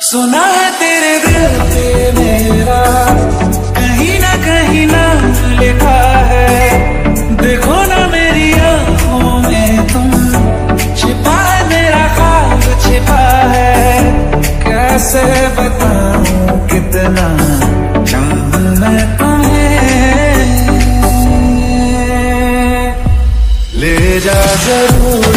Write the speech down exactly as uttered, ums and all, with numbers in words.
सुना है तेरे दिल पे मेरा कहीं ना कहीं नाम लिखा है। देखो ना मेरी आंखों में तुम, छिपा है मेरा ख्वाब छिपा है। कैसे बताऊं कितना चाहूं मैं तुम्हें, ले जा जरूर